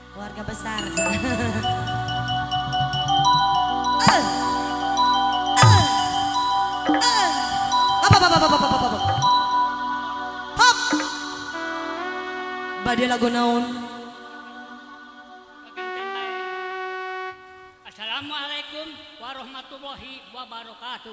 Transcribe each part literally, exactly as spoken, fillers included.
Keluarga besar. uh, uh, uh. Apa, apa, apa, apa, apa, apa, apa. Hop. Badai lagu naon. Assalamualaikum warahmatullahi wabarakatuh.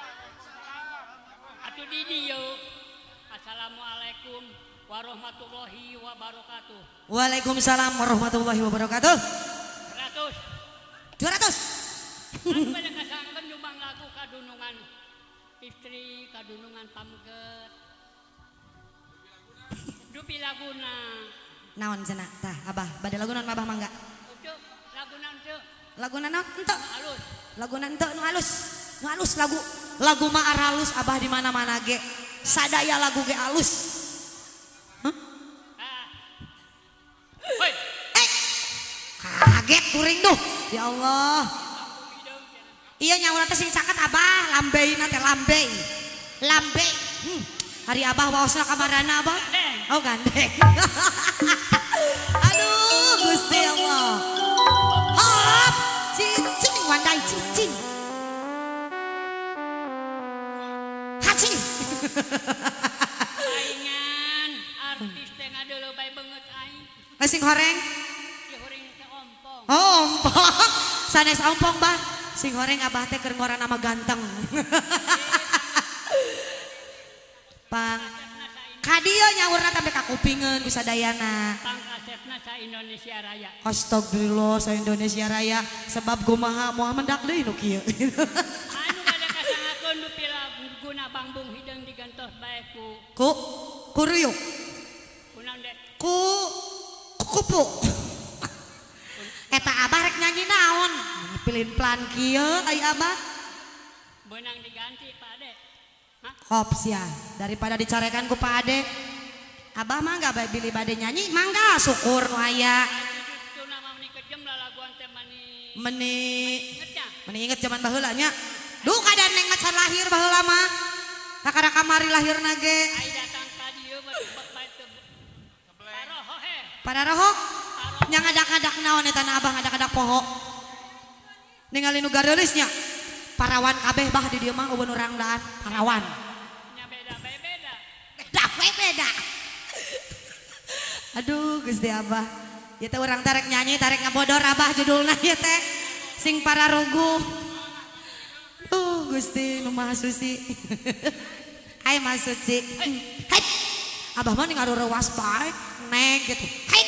Atuh di dieu. Assalamualaikum warahmatullahi wabarakatuh. Waalaikumsalam warahmatullahi wabarakatuh. Ratus. Dua ratus. Anu pada kasangkeun nyumbang lagu kadunungan istri, kadunungan pamget. Dupi laguna. Naon cenah tah abah bade lagu naon abah mangga. Teu laguna teu. Laguna naon henteu. Halus. Laguna henteu nu halus. Nu halus lagu. Lagu mah halus abah di mana-mana ge. Sadaya lagu ge halus. Hah? Ah. Hoi. Eh. Kaget kuring duh. Ya Allah. Iya nyawa teh sing caket abah lambeina teh lambe. Lambe. Hmm. Hari abah waosna kamarana abah. Oh gandeng. Aduh Gusti Allah. Hop, cicing wandai cicing. Haci. Saingan artis teh ngadeuleu bae beungeut aing. Sing horeng. Ieu horeng teh ompong. Oh, ompong. Sanes ompong bah. Sing horeng abah teh keur ngorana nama ganteng. Pang kadio nyawurna sampai kakupingeun ku sadayana. Pangkasepna sa Indonesia Raya. Astagfirullah sa Indonesia Raya sebab kumaha moal mendak deui nu kieu. Anu bade kasangakeun nu pila guna bangbung hideung digantos bae ku Ku kuruyuk. kunaon deh. Ku kupu. Eta abah rek nyanyi naon? Pilin plan kieu ai abah. Beunang diganti Pak Ade. Hah? Kops ya daripada dicarekan ku Pak Ade. Abah mah enggak bae bilih bade nyanyi mangga syukur nu aya. Itu nama meni kejem lalaguan teh mani. Meni Inget ya? meni inget zaman baheula nya. Duh kadang neng macan lahir baheula mah. Kakara kamari lahirna ge. Ai datang ka dieu bak bae teu. Paroho he. Pada rohok nya ngadak-ngadak naon eta na abah ngadak-ngadak poho. Ningali nu gareulisnya. Parawan kabeh bah di dieu mah eueun urang daan parawan. Nya beda bae beda. Beda we beda. Aduh Gusti Abah. Ieu teh urang tarek nyanyi tarek ngabodor abah judulna ieu teh. Sing pararugu. Duh Gusti nu Maha Suci. Hai Maha Suci. Hai. Abah mah ning arurewas bae neg gitu. Hai.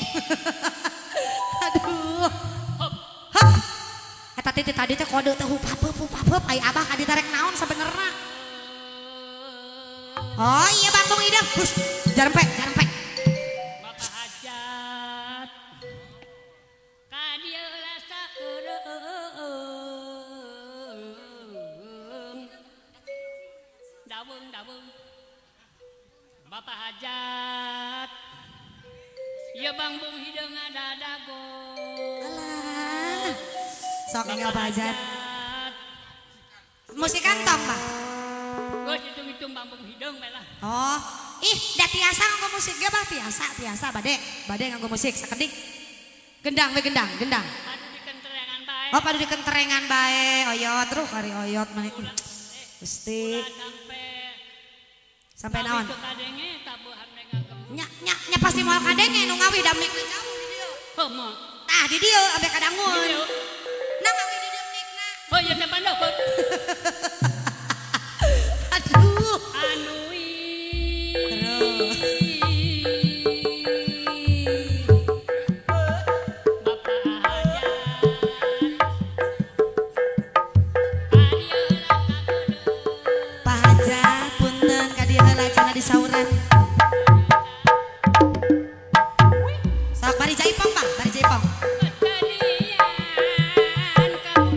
Aduh. Hop. Eta teh tadi teh kode teh hupapeup hupapeup ai abah ka ditarek naon sabenerna. Oh iya Bambung Idem. Hus, jarempe, jarempe. Bapak hajat. Ka dieu rasa kureung. Dawung dawung. Bapak hajat. Ieu bangbung hideung ngadadago. Alah. Sok engel bajat. hajat. Musik kantong, Pak. Geus hitung-hitung bangbung hideung bae lah. Oh, ih, da tiasa nganggo musik ge bah tiasa, tiasa bade. Bade nganggo musik sakedik. Gendang we gendang, gendang. Adu dikenterengan bae. Oh, padu dikenterengan bae. Oyot terus kari oyot mani. Gusti. Ulah sampe Sampai naon? Itu kadenge tabuhan ngagem. Nya nya nya pasti moal kadenge nu ngawi damikna jauh di dieu. Heuh. Tah di dieu abe kadangun. Di dieu. Nah ngawi di dieu mikna. Oh iya teh bandok. Aduh. Anu Terus. Bapak hajat. Kadieu rasa kudeung. Pak Hajat punten ka dieu heula cenah disauran. Sok bari jaipong, Bang, bari jaipong. Kadian kamu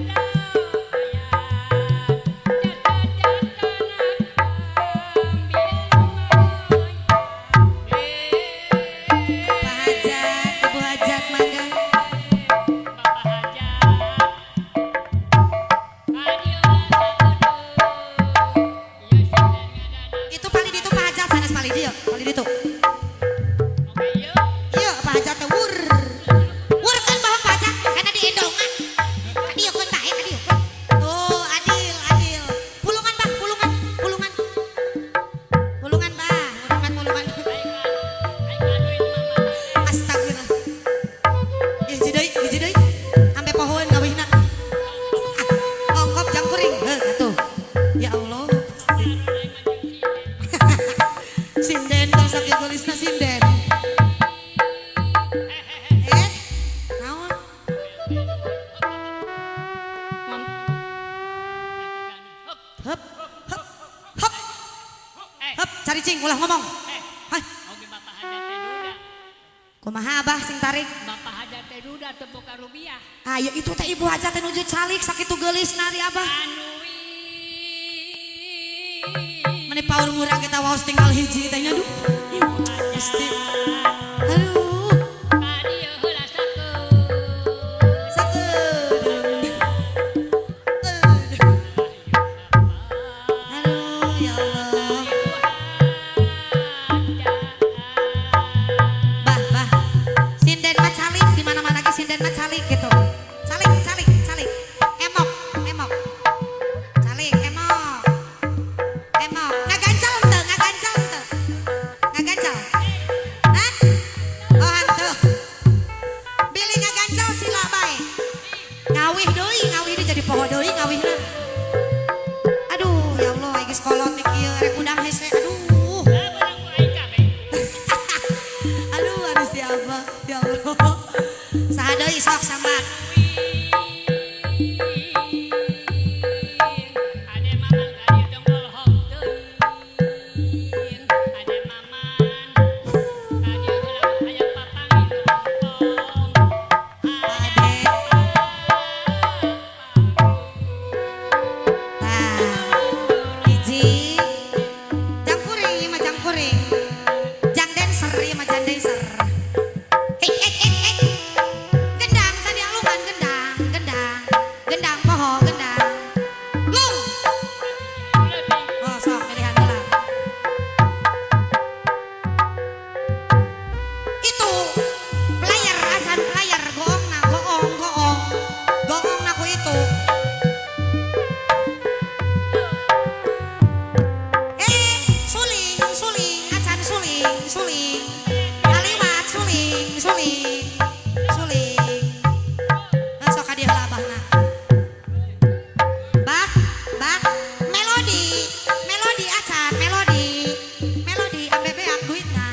Pali ditu. Iya, Pak Hajat teh wur. cing ulah ngomong. Eh, Hai, oke bapak hajat teh duda. kumaha abah sing tarik? Bapak hajat teh duda teu boga rupiah. Ayo itu teh ibu hajat teh nuju calik sakitu geulis nari abah. Anu Meni paur murang kita waos tinggal hiji teh nya duh. Gusti. Aduh. Adieu heula sakeun. Sakeun. Aduh ya Allah. Bah, bah. Sinden mah calik di mana-mana ge sinden mah calik gitu. Calik, calik, calik. Emok, emok. Calik, emok. Emok. Ngagancal teu, ngagancal teu. Ngagancal. Hah? Oh, hantu. Bilih ngagancal sila bae. Ngawih deui, ngawih deui jadi poho deui ngawihna. Aduh, ya Allah, geus kolot nih kieu rek udang hese. Aduh. Aduh, harus siapa? Ya Allah. Saha deui sok sambat. Ade maman kadi tong kolhok teuing. Ade maman kadi heula aya papangin ompong. Ade. Tah. Hiji. Jang kuring ieu mah jang kuring. Jang dancer ieu mah jang dancer. Hei, hei, hei, hei. Gendang sadi alungan gendang, gendang. Gendang poho, gendang. Lung. Oh, sok pilihan heula. Itu player acan player goong na goong goong. Goong na ku itu. Eh, suling, suling, acan suling, suling. Kalimat suling, suling. Suling. Nah, sok hadiah heula abahna. Bah, bah, melodi, melodi acan, melodi, melodi ambe beak duitna.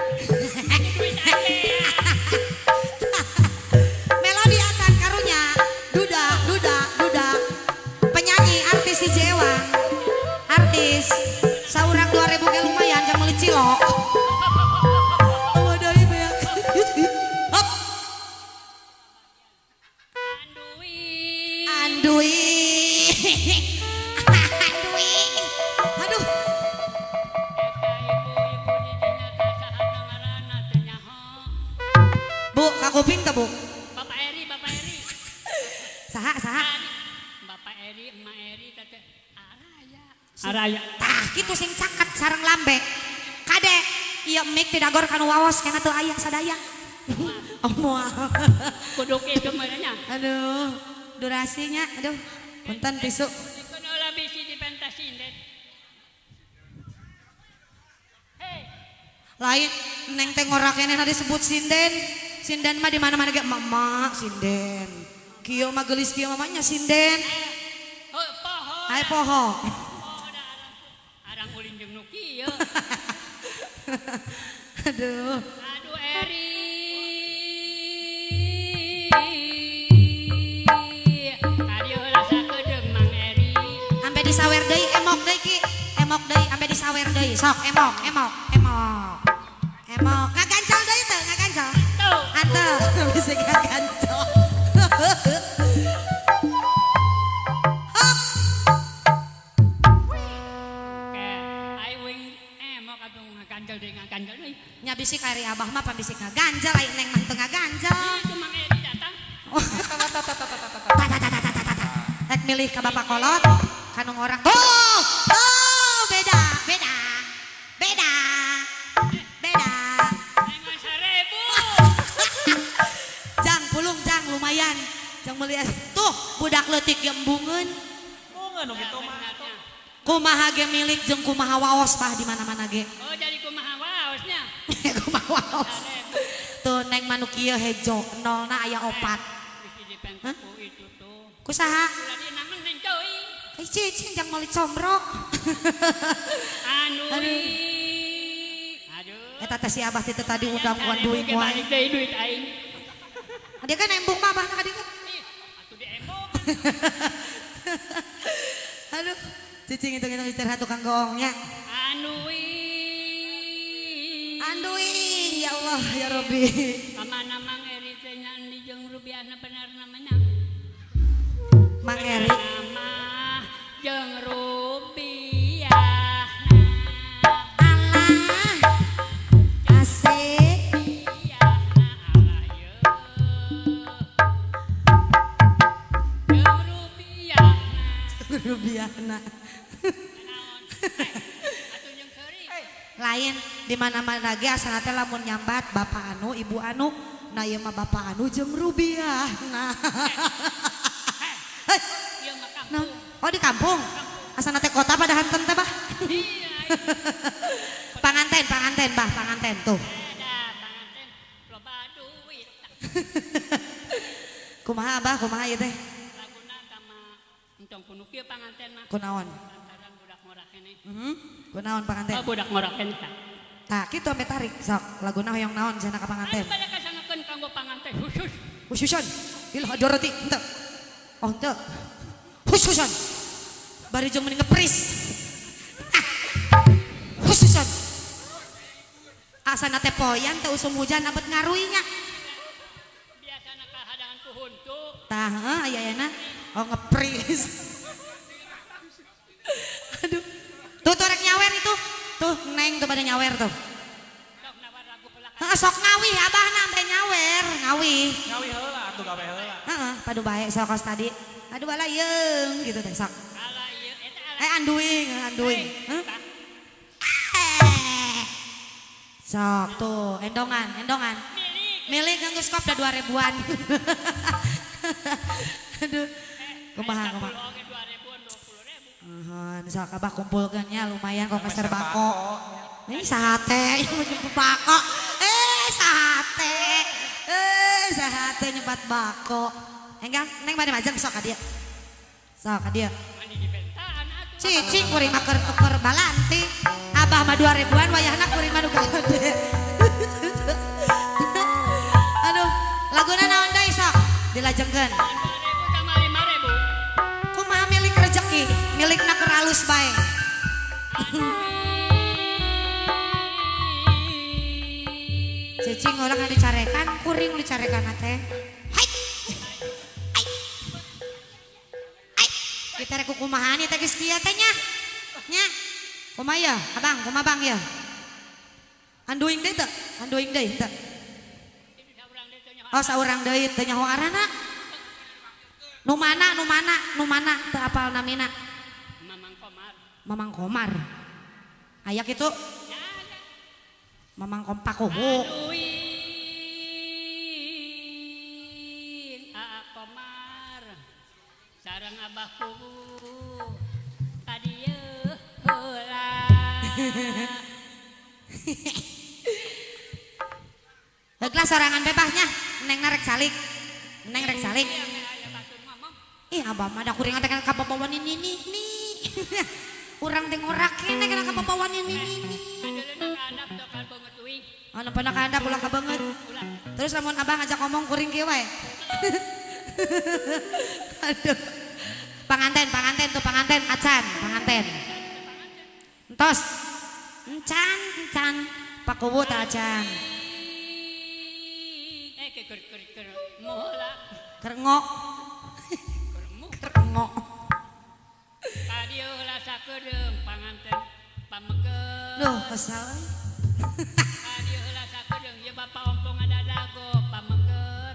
Melodi acan karunya, duda, duda, duda. Penyanyi artis si Jewang, artis saurang dua ribu ge lumayan jang meuli cilok. Oh, dari beak. Hop, Andui. andui. Andui. Aduh. Eta ibu-ibu di dinya teh saha ngaranna teh nyaho. Bu, kakuping teh, Bu? Bapak Eri, Bapak Eri. Saha, saha? Bapak Eri, Emak Eri teh Araya. Araya. Tah, kitu sing caket sareng lambe. Kade, ieu mik ti dagor kanu waos kana teu aya sadaya. Oh, moal. Kudu kitu mah nya. Aduh, durasinya, aduh. Punten tisu. Dikeun heula bisi di pentas sinden. Hei, Lain neng teh ngorak keneh disebut sinden. Sinden mah di mana-mana ge mama sinden. Kieu mah geulis kieu mah nya sinden. oh poho. Hai poho. Poho da arang. Arang ulin jeung nu kieu. Aduh. Aduh Eri. Kadi heula sakedeung Mang Eri. Ambe disawer deui emok deui ki. Emok deui ambe disawer deui. Sok emok, emok, emok. Emok. Ngagancal deui teu, ngagancal. Tuh. Anteu bisa ngagancal. Hop. Ke ai wing emok atuh ngaganjel deui ngaganjel deui. Nya bisik ari abah mah pan bisik ngagancal lain neng mah teu ngagancal. Itu Mang Eri datang. Ta ta ta ta ta ta ta. Rek milih ka bapak kolot kanu ngorang. Oh, oh beda, beda. Beda. Beda. Engan sarebu. Jang pulung jang lumayan. Jang meuli tuh budak leutik ge embungeun. Oh, nganu gitu mah. Benernya. Kumaha ge milik jeung kumaha waos bah di mana-mana ge. Oh jadi kumaha waosnya. Kumaha waos. Sarebu. Tuh neng manu kieu hejo nolna aya opat. Bisi di pentasku itu tuh. Kusaha? Ulah dinangan neng deui. Ai cicing jang meuli comrok. Anu Aduh. ih. Aduh. Eta teh si abah teh tadi undang-undang duit Ke wae. balik deui duit aing. Dia kan embung mah abahna ka dieu. Ih, atuh di embong. Aduh, cicing itu kita istirahat tukang goongnya. Anu ih. Anduing ya Allah ya Rabbi. Kamana Mang Eri teh nya di jeung rubiahna bener namanya. Mang Eri. Nama jeung rubiah. Allah. Asik. Rubiahna. Lain di mana-mana ge asal teh lamun nyambat bapak anu ibu anu nah ieu mah bapak anu jeung rubiah nah. Nah, oh di kampung asal teh kota pada hanten teh bah. Panganten panganten bah panganten tuh. Kumaha abah kumaha ieu teh? Entong kuno kieu panganten mah. Kunaon? Lantaran budak ngorak keneh. Mhm. Kunaon panganten? Oh budak ngorak keneh tah. Tah kitu ame tarik sok laguna hoyong naon cenah ka panganten. Anu bade kasangakeun kanggo panganten khusus. Khususan. Ilah doroti henteu. Oh henteu. Khususan. Bari jeung mending ngepris. Khususan. Asana teh poyan teh usum hujan abet ngaruy nya. Biasana kahadangan ku huntu. Tah heuh aya ayeuna. Oh ngepris. Aduh. Tuh tuh rek nyawer itu. Tuh Neng tuh pada nyawer tuh. Sok nawar lagu pelak. Heeh sok ngawih abahna teh nyawer, ngawih. Ngawi heula atuh gawe heula. Heeh, padu bae sok kos tadi. Aduh bala yeung gitu teh sok. Ala ieu eta ala. Eh anduing, anduing. Heh. Tah. Eh. Sok tuh, endongan, endongan. Milik. Milik nganggo skop da dua ribuan. Aduh. Kumaha kumaha. Oke dua ribuan dua puluh ribu. Nuhun, sok abah kumpulkeun nya lumayan kok meser bako. Ini sate, ini nyebut bako. Eh sate. Eh sate nyebat bako. Enggang, Neng bade majeng sok ka dieu. Sok ka dieu. Mani dibentaan atuh. Cicing kuring mah keur tuker balanti. Abah mah dua ribuan wayahna kuring mah nu gede. Aduh, laguna naon deui sok? Dilajengkeun. dua ribu sama lima ribu. Kumaha milik rezeki, milikna keur alus bae. Cicing ulah dicarekan, kuring dicarekan teh. Hai. Hai. Hai. Kita rek kumaha nih teh geus kieu teh nya. Nya. Kumaha ya? Abang, kumaha Bang ya? Anduing deui teu? Anduing deui teu? Oh saurang deui teh nyaho arana. Nu mana, nu mana, nu mana teu apal namina. Mamang Komar. Mamang Komar. Aya kitu? Mamang Kompakuhu. Aduin. Aa Komar. Sareng abahku. Tadi yeuh heula. Heuglah sorangan bebahnya. Neng narek salik. Neng rek salik. Ih abah mah da kuring teh kana kababawan ini nih nih. Urang teh ngorak kene kana kababawan ini nih nih. Anu pernah kahandap ulah kabeungeut. Terus lamun abah ngajak ngomong kuring kieu wae. Aduh. Panganten, panganten tuh panganten acan, panganten. Entos. Encan, encan. Pakuwu teh acan. Eh ke keur keur keur mola. Kerengok. Kerengok. Tadi heula sakedeung panganten pamegeut. Duh, kesal. Tadi heula sakedeung ieu Bapak ompong adadago pamegeut.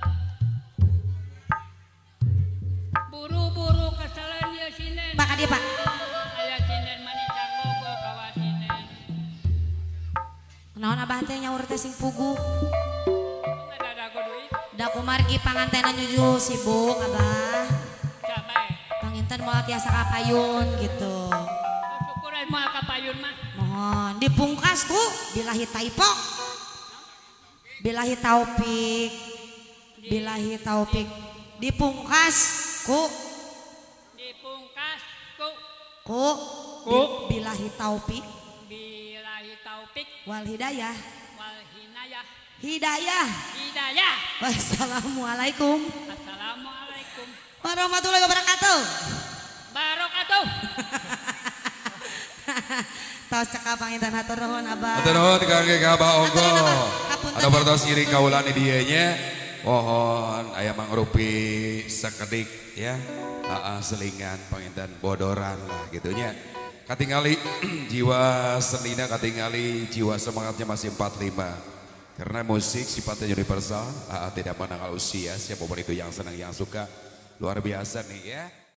Buru-buru keselen ieu sinden. Pak dia Pak. Aya sinden manicang logo kawa sinden. Naon abah teh nyaur teh sing pugu. Adadago deui. Da kumargi pangantenan nyuju sibuk abah. Cabai. Panginten moal tiasa kapayun gitu. Syukuran moal kapayun mah. Mohon dipungkas ku bilahi taipok. Bilahi taufik. Bilahi taufik. Dipungkas ku Dipungkas ku ku Ku. bi- bilahi taufik bilahi taufik wal hidayah. wal hinayah. Hidayah. Hidayah. Wassalamualaikum Assalamualaikum warahmatullahi wabarakatuh. barokatuh. Tos cekap panginten hatur nuhun Abah. Hatur nuhun kangge Abah Ogo. Kapunten. Ada pertos iri kaulani dieu nya. Mohon aya mangrupi sakedik ya. Heeh selingan panginten bodoran lah gitu nya. Katingali jiwa senina, katingali jiwa semangatnya masih empat puluh lima. Karena musik sifatnya universal, uh, tidak mengenal usia, siapapun itu yang senang yang suka, luar biasa nih ya.